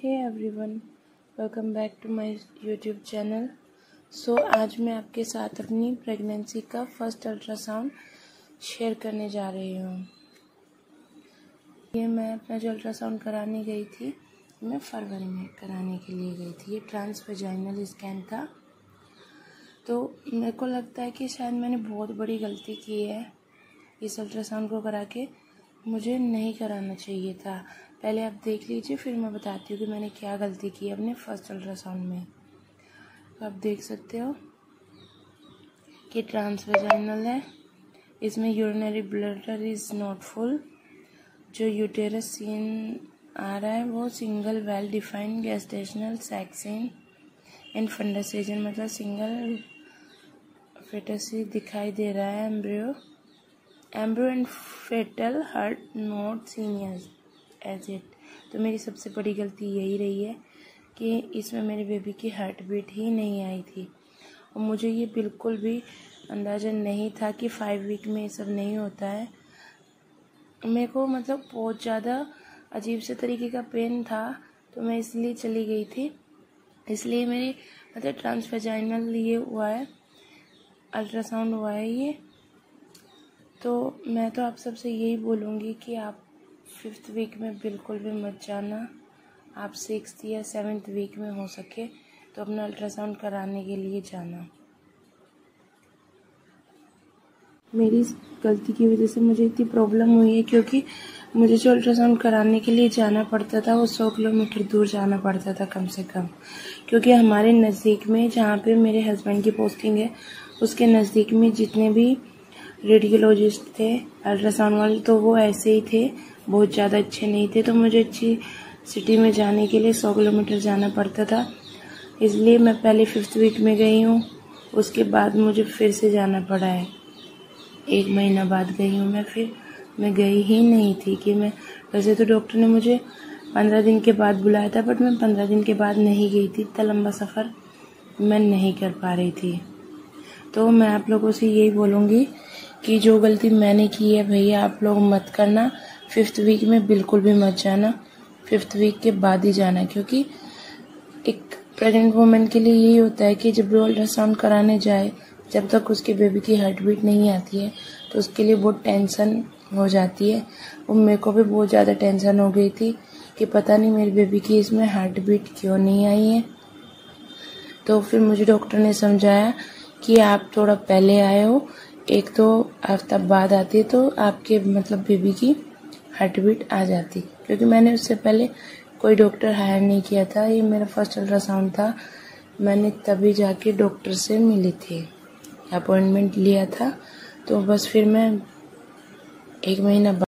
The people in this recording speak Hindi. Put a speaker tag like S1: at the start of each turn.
S1: Hey everyone, welcome back to my YouTube channel. आज मैं आपके साथ अपनी प्रेगनेंसी का फर्स्ट अल्ट्रासाउंड शेयर करने जा रही हूँ। ये मैं अपना जो अल्ट्रासाउंड कराने गई थी, मैं फरवरी में कराने के लिए गई थी। ये ट्रांसवेजाइनल स्कैन था। तो मेरे को लगता है कि शायद मैंने बहुत बड़ी गलती की है इस अल्ट्रासाउंड को करा के। मुझे नहीं कराना चाहिए था। पहले आप देख लीजिए, फिर मैं बताती हूँ कि मैंने क्या गलती की अपने फर्स्ट अल्ट्रासाउंड में। तो आप देख सकते हो कि ट्रांसवेजाइनल है। इसमें urinary bladder is not full. जो यूटेरस सीन आ रहा है वो single well defined gestational section and फंडसेजन, मतलब सिंगल फेटस दिखाई दे रहा है। Embryo and fetal heart not seen as yet. तो मेरी सबसे बड़ी गलती यही रही है कि इसमें मेरे बेबी की हार्ट बीट ही नहीं आई थी। और मुझे ये बिल्कुल भी अंदाज़ा नहीं था कि 5 वीक में ये सब नहीं होता है। मेरे को मतलब बहुत ज़्यादा अजीब से तरीके का पेन था, तो मैं इसलिए चली गई थी। इसलिए मेरी मतलब ट्रांसवेजाइनल ये हुआ है, अल्ट्रासाउंड हुआ है ये। तो मैं तो आप सबसे यही बोलूँगी कि आप 5th वीक में बिल्कुल भी मत जाना। आप 6th या 7th वीक में हो सके तो अपना अल्ट्रासाउंड कराने के लिए जाना। मेरी इस गलती की वजह से मुझे इतनी प्रॉब्लम हुई है, क्योंकि मुझे जो अल्ट्रासाउंड कराने के लिए जाना पड़ता था वो 100 किलोमीटर दूर जाना पड़ता था कम से कम। क्योंकि हमारे नज़दीक में, जहाँ पे मेरे हस्बैंड की पोस्टिंग है, उसके नज़दीक में जितने भी रेडियोलॉजिस्ट थे अल्ट्रासाउंड वाले, तो वो ऐसे ही थे, बहुत ज़्यादा अच्छे नहीं थे। तो मुझे अच्छी सिटी में जाने के लिए 100 किलोमीटर जाना पड़ता था। इसलिए मैं पहले 5th वीक में गई हूँ, उसके बाद मुझे फिर से जाना पड़ा है। 1 महीना बाद गई हूँ मैं। फिर मैं गई ही नहीं थी कि मैं, वैसे तो डॉक्टर ने मुझे 15 दिन के बाद बुलाया था, बट मैं 15 दिन के बाद नहीं गई थी। इतना लंबा सफ़र मैं नहीं कर पा रही थी। तो मैं आप लोगों से यही बोलूँगी कि जो गलती मैंने की है भैया आप लोग मत करना। 5th वीक में बिल्कुल भी मत जाना, 5th वीक के बाद ही जाना। क्योंकि एक प्रेग्नेंट वुमेन के लिए यही होता है कि जब वो अल्ट्रासाउंड कराने जाए, जब तक उसके बेबी की हार्ट बीट नहीं आती है, तो उसके लिए बहुत टेंशन हो जाती है। और मेरे को भी बहुत ज़्यादा टेंशन हो गई थी कि पता नहीं मेरी बेबी की इसमें हार्ट बीट क्यों नहीं आई है। तो फिर मुझे डॉक्टर ने समझाया कि आप थोड़ा पहले आए हो, 1-2 हफ्ता बाद आती तो आपके मतलब बेबी की हार्ट बीट आ जाती। क्योंकि मैंने उससे पहले कोई डॉक्टर हायर नहीं किया था, ये मेरा फर्स्ट अल्ट्रासाउंड था। मैंने तभी जाके डॉक्टर से मिली थी, अपॉइंटमेंट लिया था। तो बस फिर मैं 1 महीना